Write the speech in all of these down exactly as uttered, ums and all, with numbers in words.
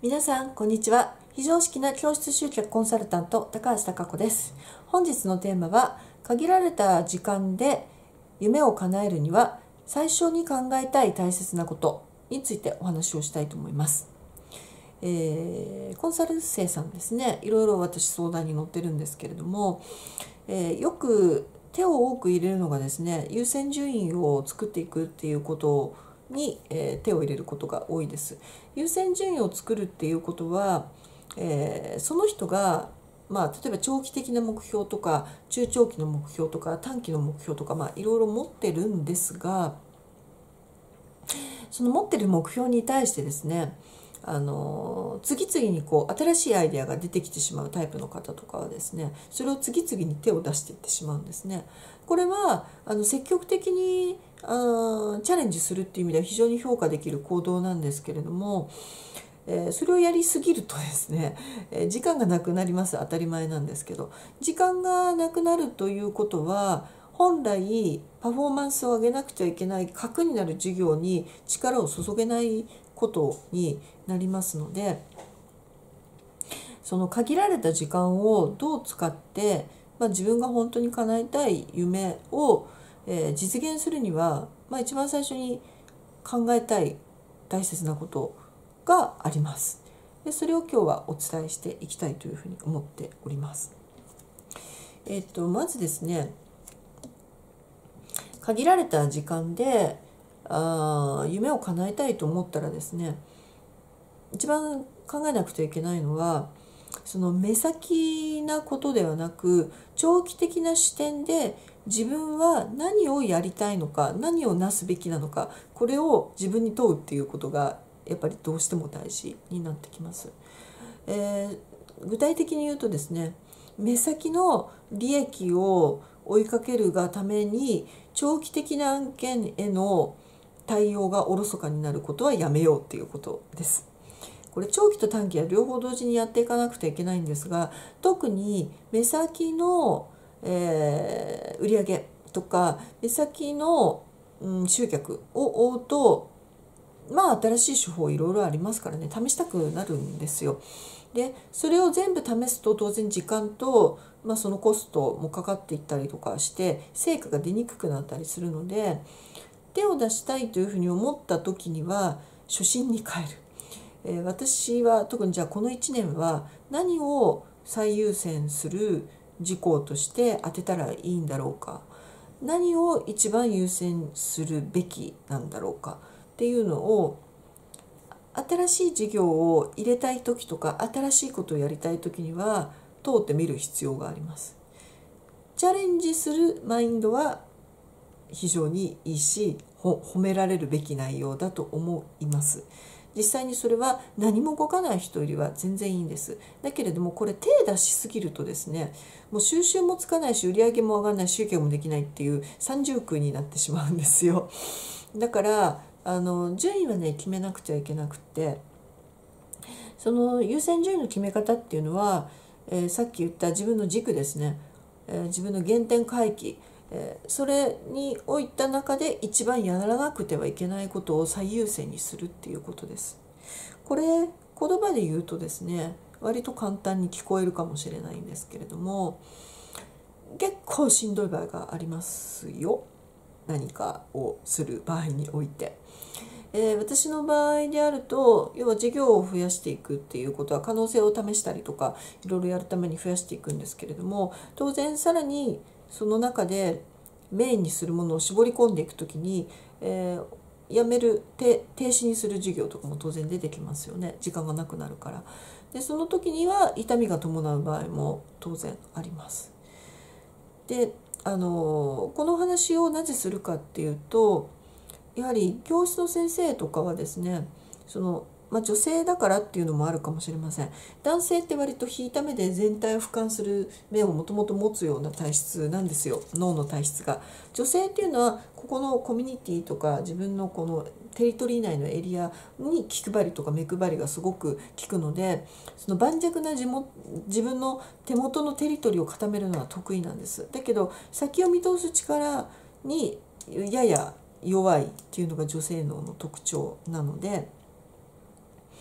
皆さんこんにちは。非常識な教室集客コンサルタント高橋貴子です。本日のテーマは、限られた時間で夢を叶えるには最初に考えたい大切なことについてお話をしたいと思います。えー、コンサル生さんですね、いろいろ私相談に乗ってるんですけれども、えー、よく手を多く入れるのがですね、優先順位を作っていくっていうことに、えー、手を入れることが多いです。優先順位を作るっていうことは、えー、その人が、まあ、例えば長期的な目標とか中長期の目標とか短期の目標とか、まあ、いろいろ持ってるんですが、その持ってる目標に対してですね、あの次々にこう新しいアイデアが出てきてしまうタイプの方とかはですね、それを次々に手を出していってしまうんですね。これはあの積極的にあチャレンジするっていう意味では非常に評価できる行動なんですけれども、えー、それをやりすぎるとですね、えー、時間がなくなります。当たり前なんですけど、時間がなくなるということは、本来パフォーマンスを上げなくてはいけない核になる授業に力を注げないことになりますので、その限られた時間をどう使って、まあ、自分が本当に叶えたい夢を、えー、実現するには、まあ、一番最初に考えたい大切なことがあります。でそれを今日はお伝えしていきたいというふうに思っております。えっとまずですね、限られた時間であ夢を叶えたいと思ったらですね、一番考えなくてはいけないのは、その目先なことではなく、長期的な視点で自分は何をやりたいのか、何をなすべきなのか、これを自分に問うっていうことがやっぱりどうしても大事になってきます。えー、具体的に言うとですね、目先の利益を追いかけるがために長期的な案件への対応がおろそかになることはやめようっていうことです。これ長期と短期は両方同時にやっていかなくてはいけないんですが、特に目先の、えー、売上とか目先の、うん、集客を追うと、まあ新しい手法いろいろありますからね、試したくなるんですよ。でそれを全部試すと当然時間と、まあ、そのコストもかかっていったりとかして成果が出にくくなったりするので、手を出したいというふうに思った時には初心に帰る。えー、私は特にじゃあこのいちねんは何を最優先する事項として当てたらいいんだろうか、何を一番優先するべきなんだろうかっていうのを、新しい事業を入れたい時とか新しいことをやりたい時には問うてみる必要があります。チャレンジするマインドは非常にいいし、褒められるべき内容だと思います。実際にそれは何も動かない人よりは全然いいんです。だけれどもこれ手出しすぎるとですね、もう収集もつかないし売上も上がらない、集客もできないっていう三重苦になってしまうんですよ。だからあの順位はね決めなくてはいけなくて、その優先順位の決め方っていうのは、えー、さっき言った自分の軸ですね、えー、自分の原点回帰、えー、それに置いた中で一番やらなくてはいけないことを最優先にするっていうことです。これ言葉で言うとですね、割と簡単に聞こえるかもしれないんですけれども、結構しんどい場合がありますよ。何かをする場合において。えー、私の場合であると、要は事業を増やしていくっていうことは可能性を試したりとかいろいろやるために増やしていくんですけれども、当然さらにその中でメインにするものを絞り込んでいくときに、えー、やめる停止にする事業とかも当然出てきますよね。時間がなくなるから。でその時には痛みが伴う場合も当然あります。であのこの話をなぜするかっていうと、やはり教室の先生とかはですね、その、まあ、女性だからっていうのもあるかもしれません。男性って割と引いた目で全体を俯瞰する目をもともと持つような体質なんですよ、脳の体質が。女性っていうのはここのコミュニティとか自分のこのテリトリー内のエリアに気配りとか目配りがすごく効くので、その盤石な自も自分の手元のテリトリーを固めるのは得意なんです。だけど先を見通す力にやや弱いっていうのが女性脳の特徴なので、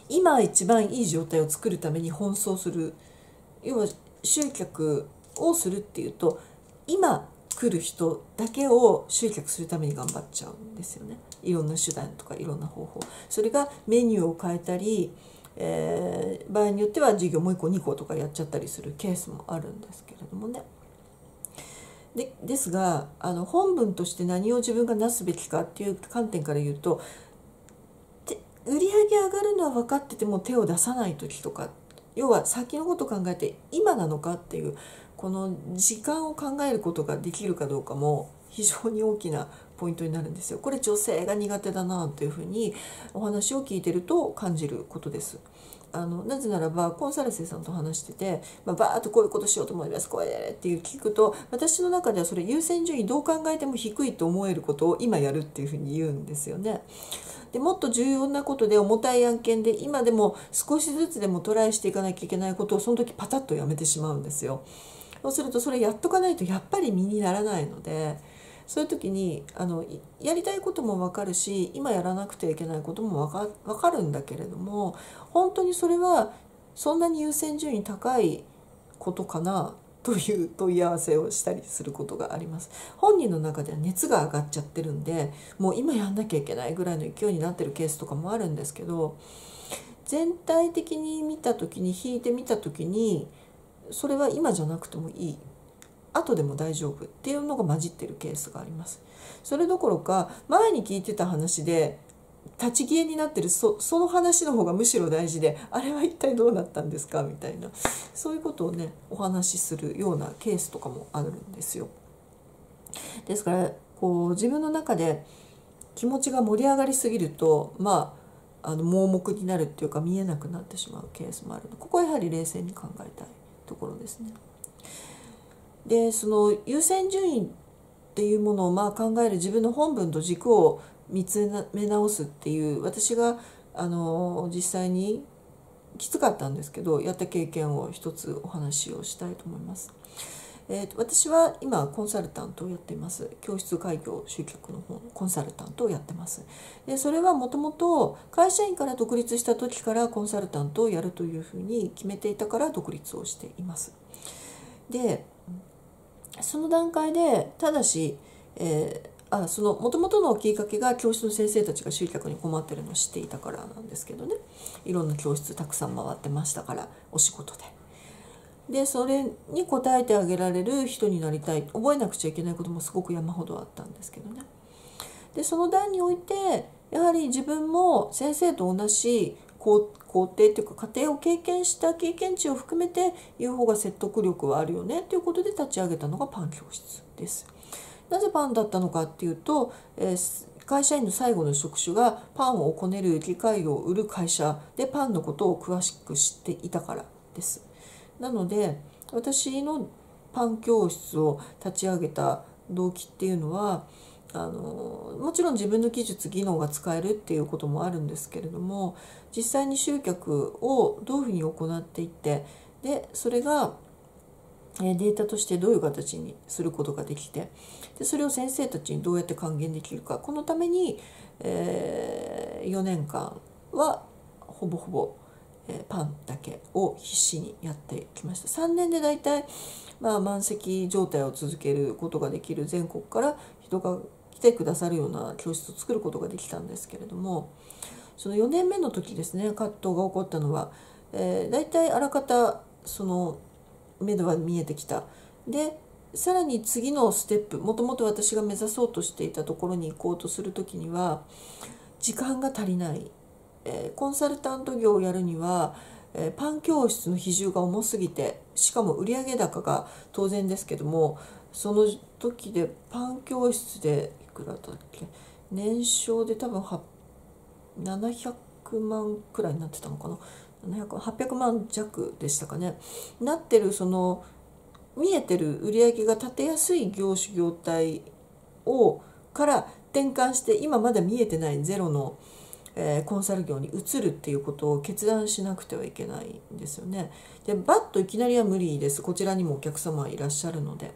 今一番いい状態を作るために奔走する。要は集客をするっていうと、今来る人だけを集客するために頑張っちゃうんですよね。いろんな手段とかいろんな方法、それがメニューを変えたり、えー、場合によっては授業もういっこにことかやっちゃったりするケースもあるんですけれどもね。でですが、あの本文として何を自分がなすべきかっていう観点から言うと、売り上げ上がるのは分かってても手を出さない時とか、要は先のことを考えて今なのかっていう、この時間を考えることができるかどうかも非常に大きなポイントになるんですよ。これ女性が苦手だなというふうにお話を聞いてると感じることです。あのなぜならばコンサル生さんと話してて、まあ、バーッとこういうことしようと思います、こうやれっていう聞くと、私の中ではそれ優先順位どう考えても低いと思えることを今やるっていうふうに言うんですよね。でもっと重要なことで重たい案件で今でも少しずつでもトライしていかなきゃいけないことをその時パタッとやめてしまうんですよ。そうするとそれやっとかないとやっぱり身にならないので、そういう時にあのやりたいことも分かるし、今やらなくてはいけないことも分か、分かるんだけれども、本当にそれはそんなに優先順位高いことかなという問い合わせをしたりすることがあります。本人の中では熱が上がっちゃってるんで、もう今やんなきゃいけないぐらいの勢いになってるケースとかもあるんですけど、全体的に見た時に引いてみた時に、それは今じゃなくてもいい、後でも大丈夫っていうのが混じってるケースがあります。それどころか前に聞いてた話で立ち消えになってる そ, その話の方がむしろ大事で、あれは一体どうなったんですかみたいな、そういうことをねお話しするようなケースとかもあるんですよ。ですからこう自分の中で気持ちが盛り上がりすぎると、まああの盲目になるっていうか見えなくなってしまうケースもあるので、ここはやはり冷静に考えたいところですね。でその優先順位っていうものをまあ考える自分の本文と軸を見つめ直すっていう、私があの実際にきつかったんですけどやった経験を一つお話をしたいと思います。えー、と私は今コンサルタントをやっています。教室開業集客の方のコンサルタントをやってます。でそれはもともと会社員から独立した時からコンサルタントをやるというふうに決めていたから独立をしています。でその段階でただし、えー、あその元々のきっかけが教室の先生たちが集客に困ってるのを知っていたからなんですけどね、いろんな教室たくさん回ってましたから、お仕事で。でそれに応えてあげられる人になりたい、覚えなくちゃいけないこともすごく山ほどあったんですけどね。でその段においてやはり自分も先生と同じ工程っていうか家庭を経験した経験値を含めて言う方が説得力はあるよねということで立ち上げたのがパン教室です。なぜパンだったのかっていうと、えー会社員の最後の職種がパンをこねる機械を売る会社でパンのことを詳しく知っていたからです。なので私のパン教室を立ち上げた動機っていうのは、あのもちろん自分の技術技能が使えるっていうこともあるんですけれども、実際に集客をどういうふうに行っていって、でそれがデータとしてどういう形にすることができて、でそれを先生たちにどうやって還元できるか、このために、えー、よねんかんはほぼほぼパンだけを必死にやってきました。さんねんでだいたい、まあ、満席状態を続けることができる全国から人が来てくださるような教室を作ることができたんですけれども、そのよねんめの時ですね、葛藤が起こったのは、えー、だいたいあらかたその目処は見えてきた。でさらに次のステップ、もともと私が目指そうとしていたところに行こうとする時には時間が足りない。えー、コンサルタント業をやるには、えー、パン教室の比重が重すぎて、しかも売上高が当然ですけども、その時でパン教室でいくらだっけ、年商で多分ななひゃくまんくらいになってたのかな、はっぴゃくまん弱でしたかね、なってる、その見えてる売り上げが立てやすい業種業態をから転換して、今まだ見えてないゼロの、えー、コンサル業に移るっていうことを決断しなくてはいけないんですよね。でバッといきなりは無理です。こちらにもお客様いらっしゃるので。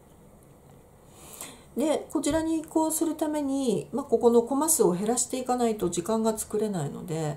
でこちらに移行するために、まあ、ここのコマ数を減らしていかないと時間が作れないので、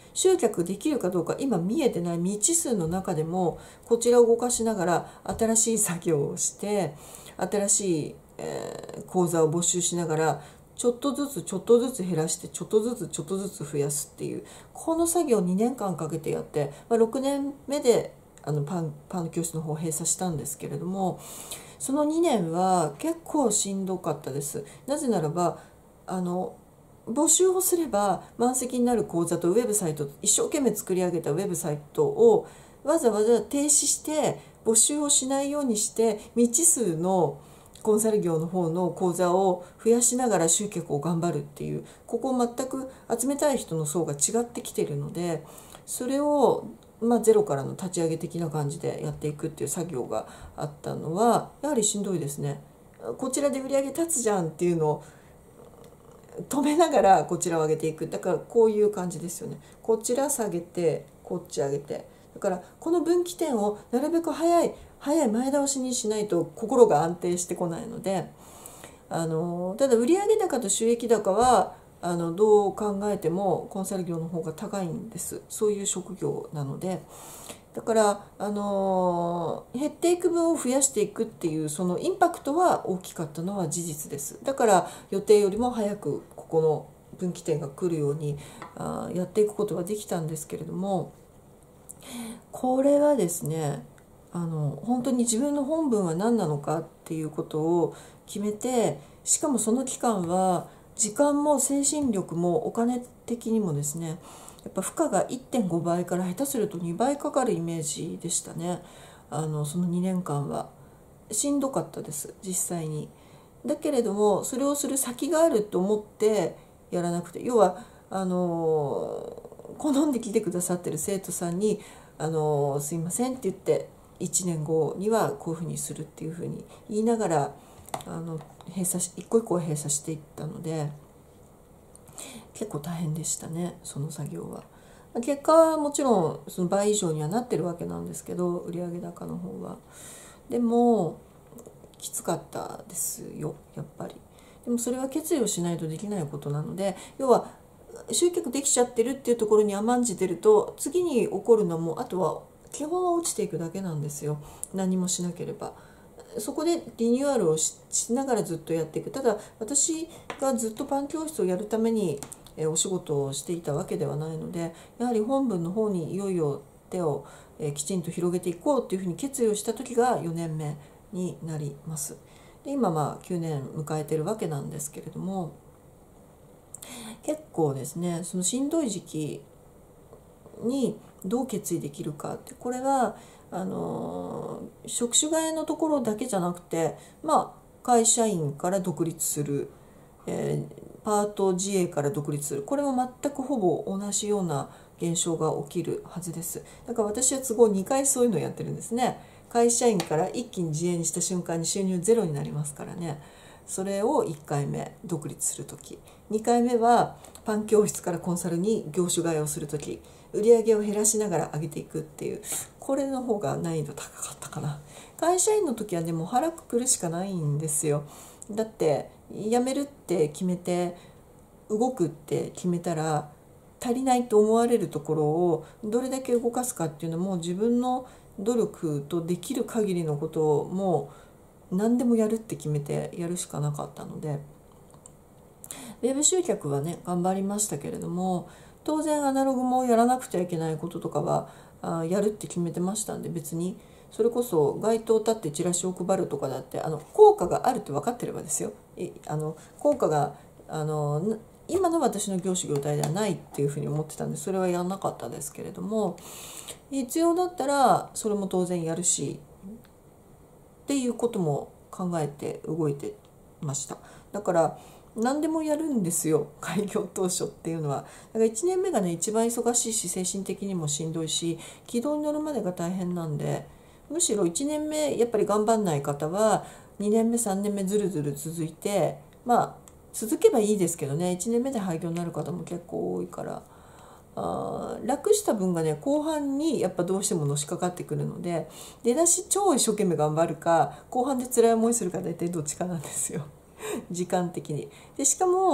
集客できるかどうか今見えてない未知数の中でもこちらを動かしながら新しい作業をして新しい、えー、講座を募集しながらちょっとずつちょっとずつ減らしてちょっとずつちょっとずつ増やすっていうこの作業をにねんかんかけてやって、まあ、ろくねんめであのパン、パン教室の方を閉鎖したんですけれども、そのにねんは結構しんどかったです。なぜならばあの募集をすれば満席になる講座とウェブサイト、一生懸命作り上げたウェブサイトをわざわざ停止して募集をしないようにして未知数のコンサル業の方の講座を増やしながら集客を頑張るっていう、ここを全く集めたい人の層が違ってきているので、それをまあゼロからの立ち上げ的な感じでやっていくっていう作業があったのはやはりしんどいですね。こちらで売り上げ立つじゃんっていうのを止めながらこちらを上げていく。だからこういう感じですよね。こちら下げてこっち上げて、だからこの分岐点をなるべく早い早い前倒しにしないと心が安定してこないので、あのただ売上高と収益高はあのどう考えてもコンサル業の方が高いんです。そういう職業なので、だからあの減っていく分を増やしていくっていうそのインパクトは大きかったのは事実です。だから予定よりも早くここの分岐点が来るようにあやっていくことができたんですけれども、これはですねあの本当に自分の本分は何なのかっていうことを決めて、しかもその期間は時間も精神力もお金的にもですねやっぱ負荷が いってんごばいから下手するとにばいかかるイメージでしたね。あのそのにねんかんはしんどかったです実際に。だけれどもそれをする先があると思ってやらなくて、要はあの好んで来てくださってる生徒さんにあのすいませんって言っていちねんごにはこういうふうにするっていうふうに言いながらあの閉鎖し一個一個閉鎖していったので結構大変でしたねその作業は。結果はもちろんその倍以上にはなってるわけなんですけど売上高の方は。でもきつかったですよやっぱり。でもそれは決意をしないとできないことなので、要は集客できちゃってるっていうところに甘んじてると次に起こるのもあとは基本は落ちていくだけなんですよ。何もしなければ。そこでリニューアルを し, しながらずっとやっていく。ただ私がずっとパン教室をやるためにえお仕事をしていたわけではないので、やはり本文の方にいよいよ手をえきちんと広げていこうっていうふうに決意をした時がよねんめになります。で今まあきゅうねん迎えてるわけなんですけれども、結構ですねそのしんどい時期にどう決意できるかって、これはあの職種替えのところだけじゃなくて、まあ会社員から独立する、えー、パート自営から独立する、これも全くほぼ同じような現象が起きるはずです。だから私は都合にかいそういうのをやってるんですね。会社員から一気に自営にした瞬間に収入ゼロになりますからね。それをいっかいめ独立する時、にかいめはパン教室からコンサルに業種替えをする時、売り上げを減らしながら上げていくっていう、これの方が難易度高かったかな。会社員の時はねもう腹くくるしかないんですよ。だって辞めるって決めて動くって決めたら足りないと思われるところをどれだけ動かすかっていうのも自分の努力とできる限りのことをもう何でもやるって決めてやるしかなかったので、ウェブ集客はね頑張りましたけれども、当然アナログもやらなくちゃいけないこととかはあやるって決めてましたんで、別にそれこそ街頭立ってチラシを配るとかだってあの効果があるって分かってればですよ、あの効果があの今の私の業種業態ではないっていうふうに思ってたんでそれはやらなかったですけれども、必要だったらそれも当然やるしっていうことも考えて動いてました。だから何でもやるんですよ開業当初っていうのは。だからいちねんめがね一番忙しいし精神的にもしんどいし軌道に乗るまでが大変なんで、むしろいちねんめやっぱり頑張んない方はにねんめさんねんめずるずる続いて、まあ続けばいいですけどね、いちねんめで廃業になる方も結構多いから、あ楽した分がね後半にやっぱどうしてものしかかってくるので、出だし超一生懸命頑張るか後半で辛い思いするか大体どっちかなんですよ時間的に。でしかも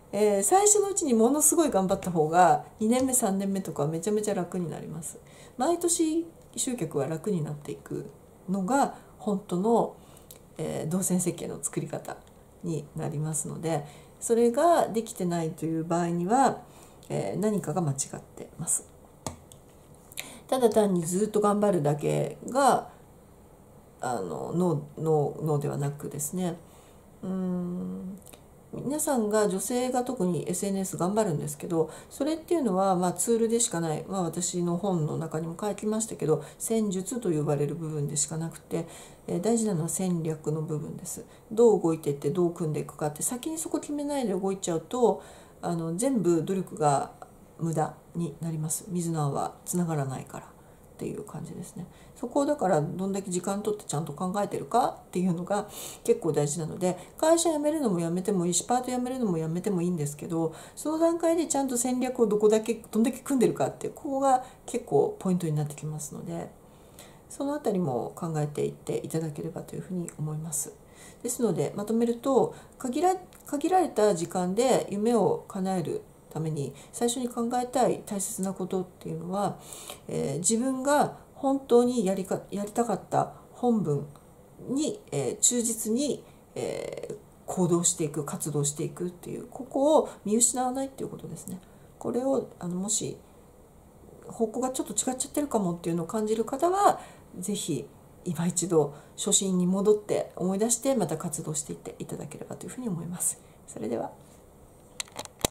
えー、最初のうちにものすごい頑張った方がにねんめさんねんめとかはめちゃめちゃ楽になります。毎年集客は楽になっていくのが本当の、えー、動線設計の作り方になりますので、それができてないという場合には、えー、何かが間違ってます。ただ単にずっと頑張るだけがあの脳脳脳ではなくですね、うーん皆さんが女性が特に エスエヌエス 頑張るんですけど、それっていうのはまあツールでしかない、まあ、私の本の中にも書きましたけど、戦術と呼ばれる部分でしかなくて、えー、大事なのは戦略の部分です。どう動いていってどう組んでいくかって、先にそこ決めないで動いちゃうとあの全部努力が無駄になります。水の泡つながらないからっていう感じですね。そこをだからどんだけ時間取ってちゃんと考えてるかっていうのが結構大事なので、会社辞めるのも辞めてもいいし、パート辞めるのも辞めてもいいんですけど、その段階でちゃんと戦略をどこだけどんだけ組んでるかって、ここが結構ポイントになってきますので、そのあたりも考えていっていただければというふうに思います。ですのでまとめると、限ら限られた時間で夢を叶えるために最初に考えたい大切なことっていうのは、えー、自分が本当にやりかやりたかった本文に、えー、忠実に、えー、行動していく、活動していくっていう、ここを見失わないっていうことですね。これをあのもし方向がちょっと違っちゃってるかもっていうのを感じる方は、ぜひ今一度初心に戻って思い出してまた活動していっていただければというふうに思います。それでは。